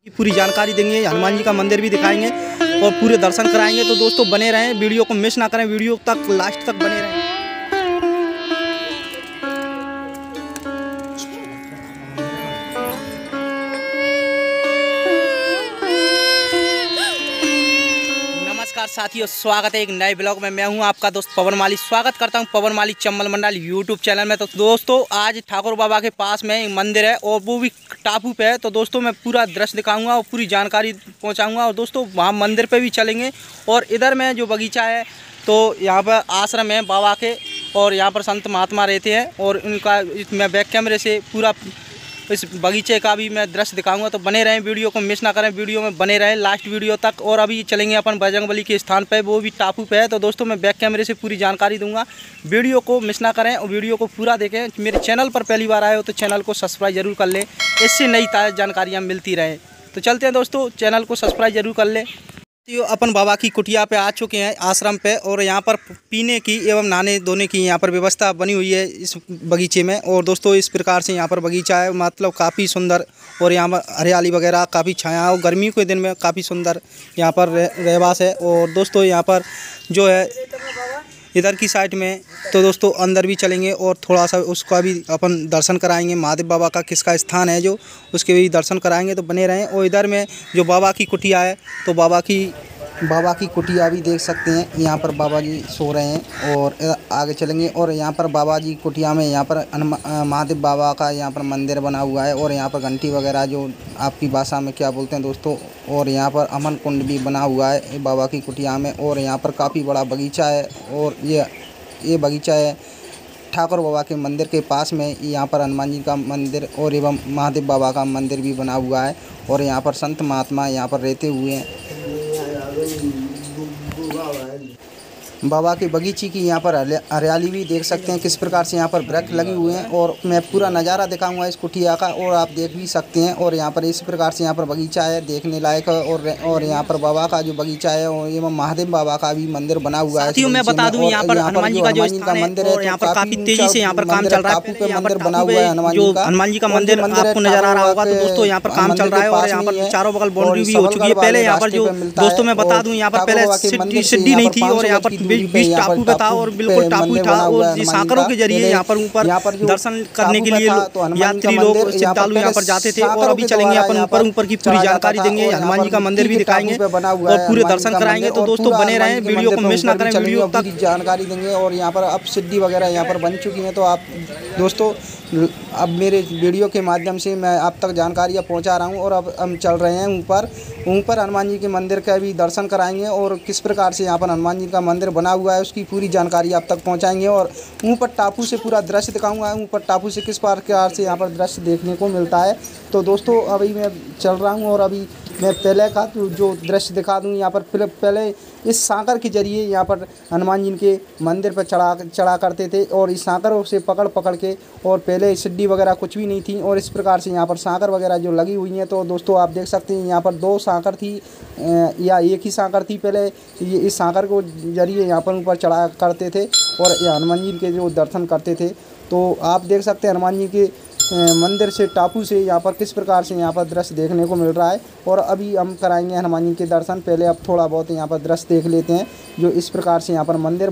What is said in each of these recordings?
पूरी जानकारी देंगे, हनुमान जी का मंदिर भी दिखाएंगे और पूरे दर्शन कराएंगे। तो दोस्तों बने रहें, वीडियो को मिस ना करें, वीडियो तक लास्ट तक बने रहें। नमस्कार साथियों, स्वागत है एक नए ब्लॉग में। मैं हूं आपका दोस्त पवन माली। स्वागत करता हूं पवन माली चंबल मंडल यूट्यूब चैनल में। तो दोस्तों आज ठाकुर बाबा के पास में एक मंदिर है और वो भी टापू पे है। तो दोस्तों मैं पूरा दृश्य दिखाऊंगा और पूरी जानकारी पहुंचाऊंगा। और दोस्तों वहां मंदिर पे भी चलेंगे। और इधर में जो बगीचा है तो यहाँ पर आश्रम है बाबा के, और यहाँ पर संत महात्मा रहते हैं। और उनका मैं बैक कैमरे से पूरा इस बगीचे का भी मैं दृश्य दिखाऊंगा। तो बने रहें, वीडियो को मिस ना करें, वीडियो में बने रहें लास्ट वीडियो तक। और अभी चलेंगे अपन बजरंगबली के स्थान पे, वो भी टापू पे है। तो दोस्तों मैं बैक कैमरे से पूरी जानकारी दूंगा, वीडियो को मिस ना करें और वीडियो को पूरा देखें। मेरे चैनल पर पहली बार आए हो तो चैनल को सब्सक्राइब जरूर कर लें, इससे नई ताज़ा जानकारियाँ मिलती रहें। तो चलते हैं दोस्तों, चैनल को सब्सक्राइब जरूर कर लें। अपन बाबा की कुटिया पे आ चुके हैं, आश्रम पे। और यहाँ पर पीने की एवं नहाने धोने की यहाँ पर व्यवस्था बनी हुई है इस बगीचे में। और दोस्तों इस प्रकार से यहाँ पर बगीचा है, मतलब काफ़ी सुंदर। और यहाँ पर हरियाली वगैरह काफ़ी छाया, और गर्मियों के दिन में काफ़ी सुंदर यहाँ पर रहवास है। और दोस्तों यहाँ पर जो है इधर की साइड में, तो दोस्तों अंदर भी चलेंगे और थोड़ा सा उसका भी अपन दर्शन कराएंगे। महादेव बाबा का किसका स्थान है जो, उसके भी दर्शन कराएंगे। तो बने रहें। और इधर में जो बाबा की कुटिया है, तो बाबा की कुटिया भी देख सकते हैं। यहाँ पर बाबा जी सो रहे हैं और आगे चलेंगे। और यहाँ पर बाबा जी कुटिया में यहाँ पर महादेव बाबा का यहाँ पर मंदिर बना हुआ है। और यहाँ पर घंटी वगैरह जो आपकी भाषा में क्या बोलते हैं दोस्तों। और यहाँ पर अमन कुंड भी बना हुआ है बाबा की कुटिया में। और यहाँ पर काफ़ी बड़ा बगीचा है। और ये बगीचा है ठाकुर बाबा के मंदिर के पास में। यहाँ पर हनुमान जी का मंदिर और एवं महादेव बाबा का मंदिर भी बना हुआ है। और यहाँ पर संत महात्मा यहाँ पर रहते हुए हैं। बाबा के बगीचे की यहाँ पर हरियाली भी देख सकते हैं, किस प्रकार से यहाँ पर वृक्ष लगे हुए हैं। और मैं पूरा नज़ारा दिखाऊंगा इस कुटिया का, और आप देख भी सकते हैं। और यहाँ पर इस प्रकार से यहाँ पर बगीचा है, देखने लायक है। और यहाँ पर बाबा का जो बगीचा है और एवं महादेव बाबा का भी मंदिर बना हुआ है। मैं बता दूं यहाँ पर हनुमान जी का जो मंदिर है, यहाँ पर काफी तेजी से यहाँ पर काम चल रहा है। पे मंदिर बना हुआ है हनुमान जी का मंदिर आपको नजर आ रहा होगा। तो दोस्तों यहाँ पर काम चल रहा है और यहाँ पर चारों बगल बाउंड्री भी हो चुकी है। पहले यहाँ पर जो दोस्तों मैं बता दूं, यहाँ पर पहले सीढ़ी नहीं थी और यहाँ पर बीच टापू पे था और बिल्कुल टापू था। और सांकरों के जरिए यहाँ पर ऊपर दर्शन करने के लिए यात्री लोग श्रद्धालु यहाँ पर जाते थे। और अभी चलेंगे अपन ऊपर की पूरी जानकारी देंगे, हनुमान जी का मंदिर भी दिखाएंगे और पूरे दर्शन कराएंगे। तो दोस्तों बने रहें, वीडियो को मिस ना करें, वीडियो तक जानकारी देंगे। और यहाँ पर अब सीढ़ी वगैरह यहाँ पर बन चुकी हैं। तो आप दोस्तों अब मेरे वीडियो के माध्यम से मैं आप तक जानकारियाँ पहुँचा रहा हूँ। और अब हम चल रहे हैं ऊपर हनुमान जी के मंदिर का भी दर्शन कराएंगे। और किस प्रकार से यहाँ पर हनुमान जी का मंदिर बना हुआ है उसकी पूरी जानकारी आप तक पहुँचाएंगे। और ऊपर टापू से पूरा दृश्य दिखाऊंगा, ऊपर टापू से किस प्रकार से यहाँ पर दृश्य देखने को मिलता है। तो दोस्तों अभी मैं चल रहा हूँ और अभी मैं पहले का जो दृश्य दिखा दूँ। यहाँ पर पहले इस सांकर के जरिए यहाँ पर हनुमान जी के मंदिर पर चढ़ा करते थे। और इस सांकरों से पकड़ के, और पहले सीढ़ी वगैरह कुछ भी नहीं थी। और इस प्रकार से यहाँ पर सांकर वगैरह जो लगी हुई हैं। तो दोस्तों आप देख सकते हैं यहाँ पर 2 सांकर थी या एक ही सांकर थी पहले। ये इस सांकर को जरिए यहाँ पर ऊपर चढ़ा करते थे और हनुमान जी के जो दर्शन करते थे। तो आप देख सकते हैं हनुमान जी के मंदिर से टापू से यहाँ पर किस प्रकार से यहाँ पर दृश्य देखने को मिल रहा है। और अभी हम कराएंगे हनुमान जी के दर्शन। पहले अब थोड़ा बहुत यहाँ पर दृश्य देख लेते हैं जो इस प्रकार से यहाँ पर मंदिर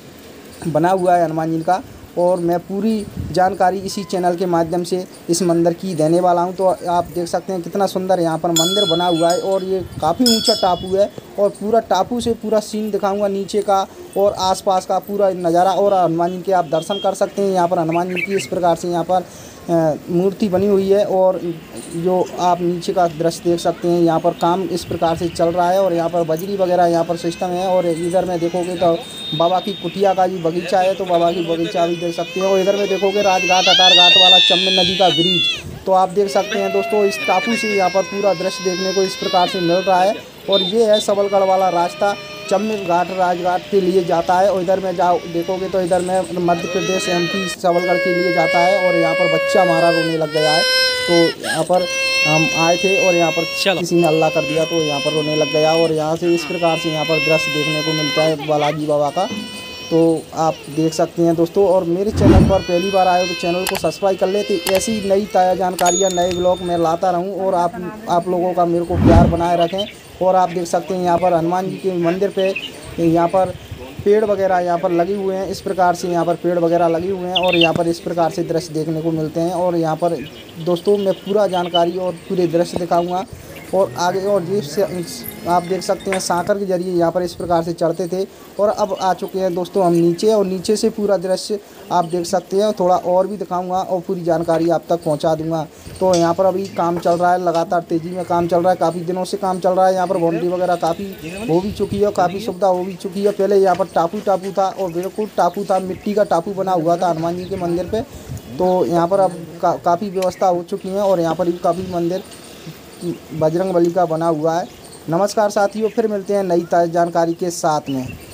बना हुआ है हनुमान जी का। और मैं पूरी जानकारी इसी चैनल के माध्यम से इस मंदिर की देने वाला हूं। तो आप देख सकते हैं कितना सुंदर यहाँ पर मंदिर बना हुआ है। और ये काफ़ी ऊंचा टापू है और पूरा टापू से पूरा सीन दिखाऊंगा नीचे का और आसपास का पूरा नज़ारा। और हनुमान जी के आप दर्शन कर सकते हैं। यहाँ पर हनुमान जी की इस प्रकार से यहाँ पर मूर्ति बनी हुई है। और जो आप नीचे का दृश्य देख सकते हैं, यहाँ पर काम इस प्रकार से चल रहा है। और यहाँ पर बजरी वगैरह यहाँ पर सिस्टम है। और इधर में देखोगे तो बाबा की कुटिया का भी बगीचा है, तो बाबा की बगीचा भी देख सकते हैं। और इधर में देखोगे राजघाट अटार घाट वाला चंबल नदी का ब्रिज। तो आप देख सकते हैं दोस्तों इस टापू से यहाँ पर पूरा दृश्य देखने को इस प्रकार से मिल रहा है। और ये है सबलगढ़ वाला रास्ता, चंबल घाट राजघाट के लिए जाता है। और इधर में जाओ देखोगे तो इधर में मध्य प्रदेश MP सबलगढ़ के लिए जाता है। और यहाँ पर बच्चा हमारा रोने लग गया है। तो यहाँ पर हम आए थे और यहाँ पर किसी ने अल्लाह कर दिया तो यहाँ पर रोने लग गया। और यहाँ से इस प्रकार से यहाँ पर दृश्य देखने को मिलता है बालाजी बाबा का। तो आप देख सकते हैं दोस्तों। और मेरे चैनल पर पहली बार आए हो तो चैनल को सब्सक्राइब कर ले, तो ऐसी नई ताज़ा जानकारियाँ नए ब्लॉग मैं लाता रहूं और आप लोगों का मेरे को प्यार बनाए रखें। और आप देख सकते हैं यहाँ पर हनुमान जी के मंदिर पे यहाँ पर पेड़ वगैरह यहाँ पर लगे हुए हैं। इस प्रकार से यहाँ पर पेड़ वगैरह लगे हुए हैं और यहाँ पर इस प्रकार से दृश्य देखने को मिलते हैं। और यहाँ पर दोस्तों मैं पूरा जानकारी और पूरे दृश्य दिखाऊंगा और आगे। और ये आप देख सकते हैं सांकर के जरिए यहाँ पर इस प्रकार से चढ़ते थे और अब आ चुके हैं दोस्तों हम नीचे, और नीचे से पूरा दृश्य आप देख सकते हैं। थोड़ा और भी दिखाऊंगा और पूरी जानकारी आप तक पहुँचा दूँगा। तो यहाँ पर अभी काम चल रहा है, लगातार तेज़ी में काम चल रहा है, काफ़ी दिनों से काम चल रहा है। यहाँ पर बाउंड्री वगैरह काफ़ी हो भी चुकी है और काफ़ी सुविधा हो भी चुकी है। पहले यहाँ पर टापू था और बिल्कुल टापू था, मिट्टी का टापू बना हुआ था हनुमान जी के मंदिर पर। तो यहाँ पर अब काफ़ी व्यवस्था हो चुकी है और यहाँ पर भी काफ़ी मंदिर बजरंगबली का बना हुआ है। नमस्कार साथियों, फिर मिलते हैं नई ताज़ा जानकारी के साथ में।